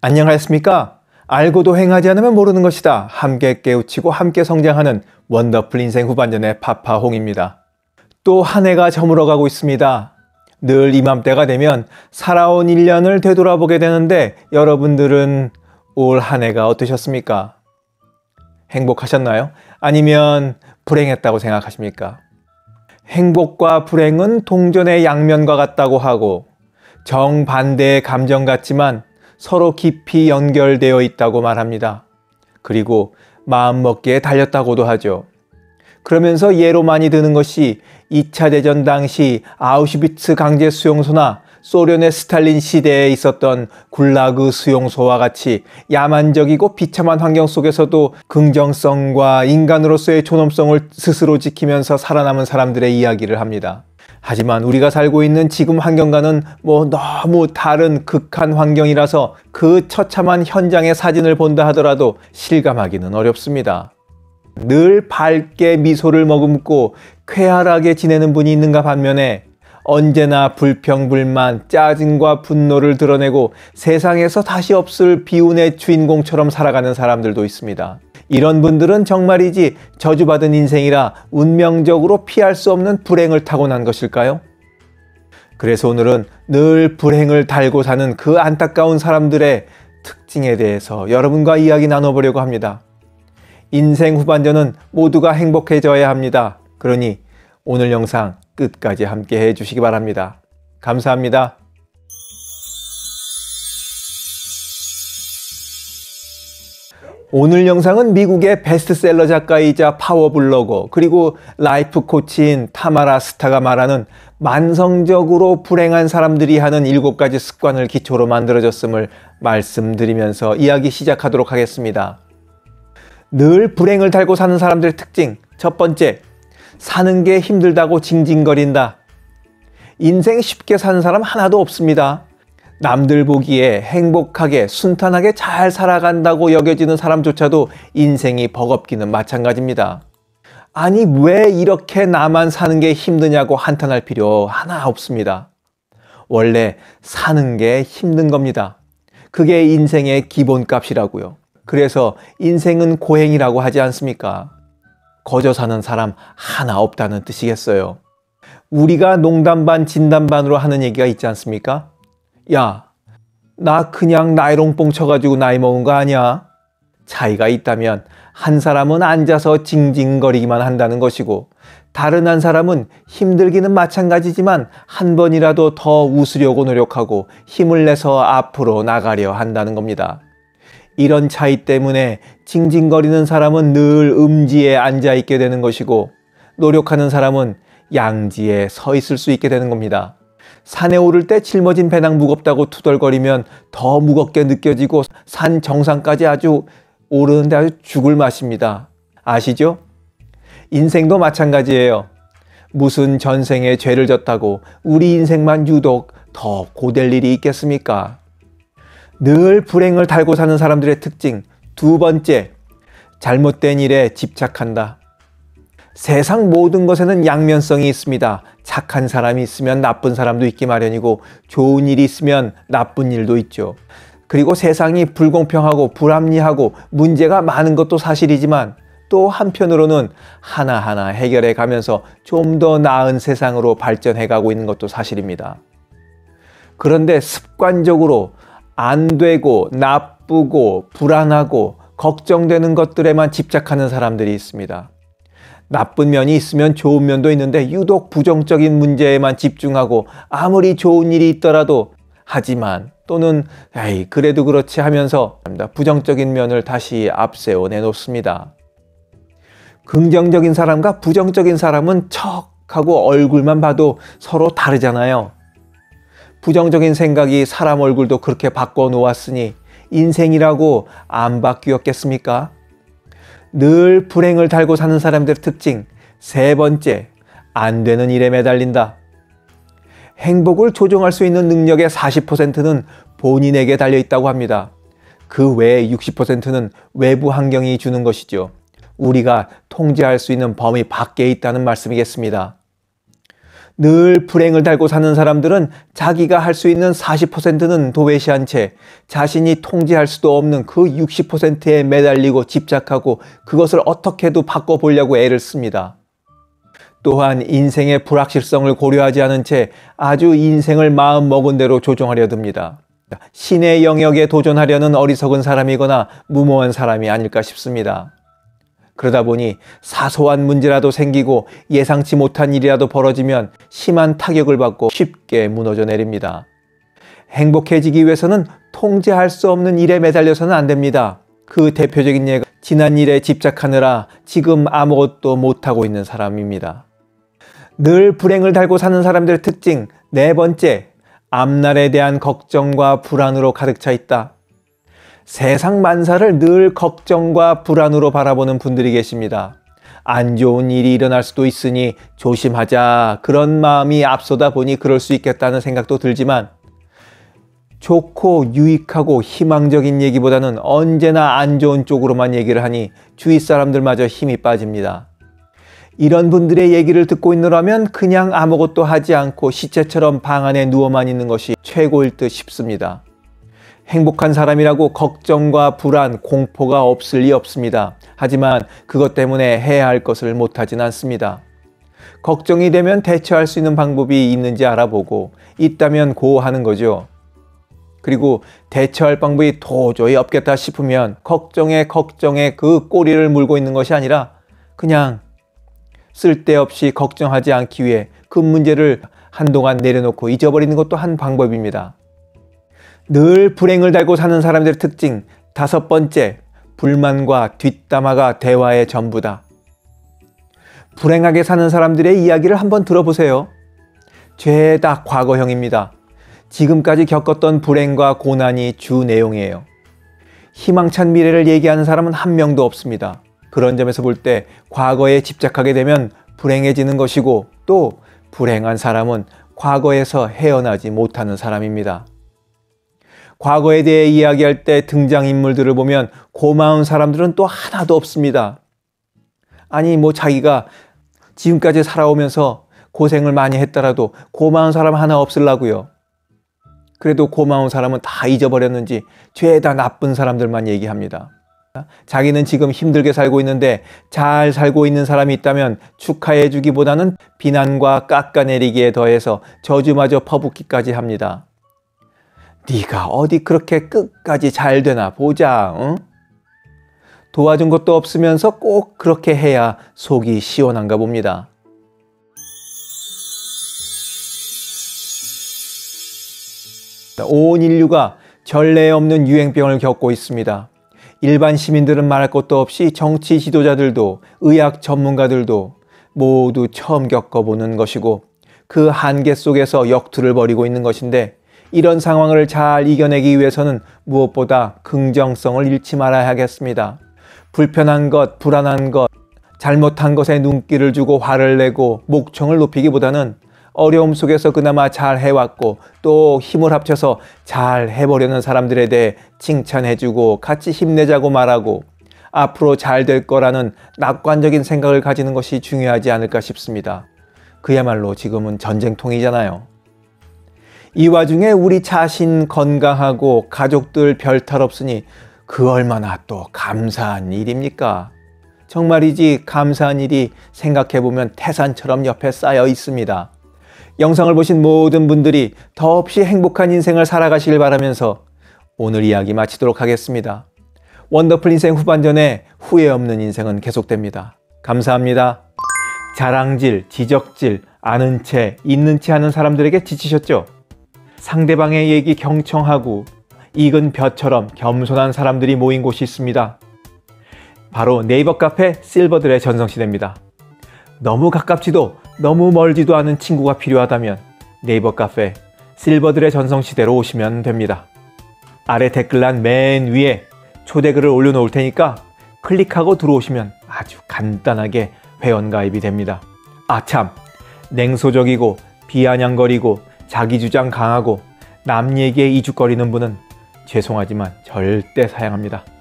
안녕하십니까? 알고도 행하지 않으면 모르는 것이다. 함께 깨우치고 함께 성장하는 원더풀 인생 후반전의 파파홍입니다. 또 한 해가 저물어가고 있습니다. 늘 이맘때가 되면 살아온 1년을 되돌아보게 되는데 여러분들은 올 한 해가 어떠셨습니까? 행복하셨나요? 아니면 불행했다고 생각하십니까? 행복과 불행은 동전의 양면과 같다고 하고 정반대의 감정 같지만 서로 깊이 연결되어 있다고 말합니다. 그리고 마음먹기에 달렸다고도 하죠. 그러면서 예로 많이 드는 것이 2차 대전 당시 아우슈비츠 강제 수용소나 소련의 스탈린 시대에 있었던 굴라그 수용소와 같이 야만적이고 비참한 환경 속에서도 긍정성과 인간으로서의 존엄성을 스스로 지키면서 살아남은 사람들의 이야기를 합니다. 하지만 우리가 살고 있는 지금 환경과는 너무 다른 극한 환경이라서 그 처참한 현장의 사진을 본다 하더라도 실감하기는 어렵습니다. 늘 밝게 미소를 머금고 쾌활하게 지내는 분이 있는가 반면에 언제나 불평불만, 짜증과 분노를 드러내고 세상에서 다시 없을 비운의 주인공처럼 살아가는 사람들도 있습니다. 이런 분들은 정말이지 저주받은 인생이라 운명적으로 피할 수 없는 불행을 타고난 것일까요? 그래서 오늘은 늘 불행을 달고 사는 그 안타까운 사람들의 특징에 대해서 여러분과 이야기 나눠보려고 합니다. 인생 후반전은 모두가 행복해져야 합니다. 그러니 오늘 영상 끝까지 함께 해주시기 바랍니다. 감사합니다. 오늘 영상은 미국의 베스트셀러 작가이자 파워블로거 그리고 라이프 코치인 타마라 스타가 말하는 만성적으로 불행한 사람들이 하는 7가지 습관을 기초로 만들어졌음을 말씀드리면서 이야기 시작하도록 하겠습니다. 늘 불행을 달고 사는 사람들의 특징. 첫 번째, 사는 게 힘들다고 징징거린다. 인생 쉽게 사는 사람 하나도 없습니다. 남들 보기에 행복하게 순탄하게 잘 살아간다고 여겨지는 사람조차도 인생이 버겁기는 마찬가지입니다. 아니 왜 이렇게 나만 사는 게 힘드냐고 한탄할 필요 하나 없습니다. 원래 사는 게 힘든 겁니다. 그게 인생의 기본값이라고요. 그래서 인생은 고행이라고 하지 않습니까? 거저 사는 사람 하나 없다는 뜻이겠어요. 우리가 농담 반 진담 반으로 하는 얘기가 있지 않습니까? 야, 나 그냥 나이롱뽕 쳐가지고 나이 먹은 거 아니야? 차이가 있다면 한 사람은 앉아서 징징거리기만 한다는 것이고 다른 한 사람은 힘들기는 마찬가지지만 한 번이라도 더 웃으려고 노력하고 힘을 내서 앞으로 나가려 한다는 겁니다. 이런 차이 때문에 징징거리는 사람은 늘 음지에 앉아 있게 되는 것이고 노력하는 사람은 양지에 서 있을 수 있게 되는 겁니다. 산에 오를 때 짊어진 배낭 무겁다고 투덜거리면 더 무겁게 느껴지고 산 정상까지 오르는데 아주 죽을 맛입니다. 아시죠? 인생도 마찬가지예요. 무슨 전생에 죄를 졌다고 우리 인생만 유독 더 고될 일이 있겠습니까? 늘 불행을 달고 사는 사람들의 특징. 두 번째, 잘못된 일에 집착한다. 세상 모든 것에는 양면성이 있습니다. 착한 사람이 있으면 나쁜 사람도 있기 마련이고 좋은 일이 있으면 나쁜 일도 있죠. 그리고 세상이 불공평하고 불합리하고 문제가 많은 것도 사실이지만 또 한편으로는 하나하나 해결해 가면서 좀 더 나은 세상으로 발전해 가고 있는 것도 사실입니다. 그런데 습관적으로 안 되고 나쁘고 불안하고 걱정되는 것들에만 집착하는 사람들이 있습니다. 나쁜 면이 있으면 좋은 면도 있는데 유독 부정적인 문제에만 집중하고 아무리 좋은 일이 있더라도 하지만 또는 에이 그래도 그렇지 하면서 부정적인 면을 다시 앞세워 내놓습니다. 긍정적인 사람과 부정적인 사람은 척하고 얼굴만 봐도 서로 다르잖아요. 부정적인 생각이 사람 얼굴도 그렇게 바꿔 놓았으니 인생이라고 안 바뀌었겠습니까? 늘 불행을 달고 사는 사람들의 특징. 세 번째, 안 되는 일에 매달린다. 행복을 조종할 수 있는 능력의 40%는 본인에게 달려있다고 합니다. 그 외의 60%는 외부 환경이 주는 것이죠. 우리가 통제할 수 있는 범위 밖에 있다는 말씀이겠습니다. 늘 불행을 달고 사는 사람들은 자기가 할 수 있는 40%는 도외시한 채 자신이 통제할 수도 없는 그 60%에 매달리고 집착하고 그것을 어떻게도 바꿔보려고 애를 씁니다. 또한 인생의 불확실성을 고려하지 않은 채 아주 인생을 마음먹은 대로 조종하려 듭니다. 신의 영역에 도전하려는 어리석은 사람이거나 무모한 사람이 아닐까 싶습니다. 그러다 보니 사소한 문제라도 생기고 예상치 못한 일이라도 벌어지면 심한 타격을 받고 쉽게 무너져 내립니다. 행복해지기 위해서는 통제할 수 없는 일에 매달려서는 안 됩니다. 그 대표적인 예가 지난 일에 집착하느라 지금 아무것도 못하고 있는 사람입니다. 늘 불행을 달고 사는 사람들의 특징 네 번째, 앞날에 대한 걱정과 불안으로 가득 차 있다. 세상 만사를 늘 걱정과 불안으로 바라보는 분들이 계십니다. 안 좋은 일이 일어날 수도 있으니 조심하자, 그런 마음이 앞서다 보니 그럴 수 있겠다는 생각도 들지만 좋고 유익하고 희망적인 얘기보다는 언제나 안 좋은 쪽으로만 얘기를 하니 주위 사람들마저 힘이 빠집니다. 이런 분들의 얘기를 듣고 있노라면 그냥 아무것도 하지 않고 시체처럼 방 안에 누워만 있는 것이 최고일 듯 싶습니다. 행복한 사람이라고 걱정과 불안, 공포가 없을 리 없습니다. 하지만 그것 때문에 해야 할 것을 못하진 않습니다. 걱정이 되면 대처할 수 있는 방법이 있는지 알아보고 있다면 고 하는 거죠. 그리고 대처할 방법이 도저히 없겠다 싶으면 걱정에 그 꼬리를 물고 있는 것이 아니라 그냥 쓸데없이 걱정하지 않기 위해 그 문제를 한동안 내려놓고 잊어버리는 것도 한 방법입니다. 늘 불행을 달고 사는 사람들의 특징 다섯 번째, 불만과 뒷담화가 대화의 전부다. 불행하게 사는 사람들의 이야기를 한번 들어보세요. 죄다 과거형입니다. 지금까지 겪었던 불행과 고난이 주 내용이에요. 희망찬 미래를 얘기하는 사람은 한 명도 없습니다. 그런 점에서 볼 때 과거에 집착하게 되면 불행해지는 것이고 또 불행한 사람은 과거에서 헤어나지 못하는 사람입니다. 과거에 대해 이야기할 때 등장인물들을 보면 고마운 사람들은 또 하나도 없습니다. 아니 자기가 지금까지 살아오면서 고생을 많이 했더라도 고마운 사람 하나 없으려고요. 그래도 고마운 사람은 다 잊어버렸는지 죄다 나쁜 사람들만 얘기합니다. 자기는 지금 힘들게 살고 있는데 잘 살고 있는 사람이 있다면 축하해 주기보다는 비난과 깎아내리기에 더해서 저주마저 퍼붓기까지 합니다. 네가 어디 그렇게 끝까지 잘 되나 보자. 응? 도와준 것도 없으면서 꼭 그렇게 해야 속이 시원한가 봅니다. 온 인류가 전례 없는 유행병을 겪고 있습니다. 일반 시민들은 말할 것도 없이 정치 지도자들도 의학 전문가들도 모두 처음 겪어보는 것이고 그 한계 속에서 역투를 벌이고 있는 것인데 이런 상황을 잘 이겨내기 위해서는 무엇보다 긍정성을 잃지 말아야 하겠습니다. 불편한 것, 불안한 것, 잘못한 것에 눈길을 주고 화를 내고 목청을 높이기보다는 어려움 속에서 그나마 잘 해왔고 또 힘을 합쳐서 잘 해보려는 사람들에 대해 칭찬해주고 같이 힘내자고 말하고 앞으로 잘 될 거라는 낙관적인 생각을 가지는 것이 중요하지 않을까 싶습니다. 그야말로 지금은 전쟁통이잖아요. 이 와중에 우리 자신 건강하고 가족들 별탈 없으니 그 얼마나 또 감사한 일입니까? 정말이지 감사한 일이 생각해보면 태산처럼 옆에 쌓여 있습니다. 영상을 보신 모든 분들이 더없이 행복한 인생을 살아가시길 바라면서 오늘 이야기 마치도록 하겠습니다. 원더풀 인생 후반전에 후회 없는 인생은 계속됩니다. 감사합니다. 자랑질, 지적질, 아는 채, 있는 채 하는 사람들에게 지치셨죠? 상대방의 얘기 경청하고 익은 벼처럼 겸손한 사람들이 모인 곳이 있습니다. 바로 네이버 카페 실버들의 전성시대입니다. 너무 가깝지도 너무 멀지도 않은 친구가 필요하다면 네이버 카페 실버들의 전성시대로 오시면 됩니다. 아래 댓글란 맨 위에 초대글을 올려놓을 테니까 클릭하고 들어오시면 아주 간단하게 회원가입이 됩니다. 아참, 냉소적이고 비아냥거리고 자기주장 강하고 남 얘기에 이죽거리는 분은 죄송하지만 절대 사양합니다.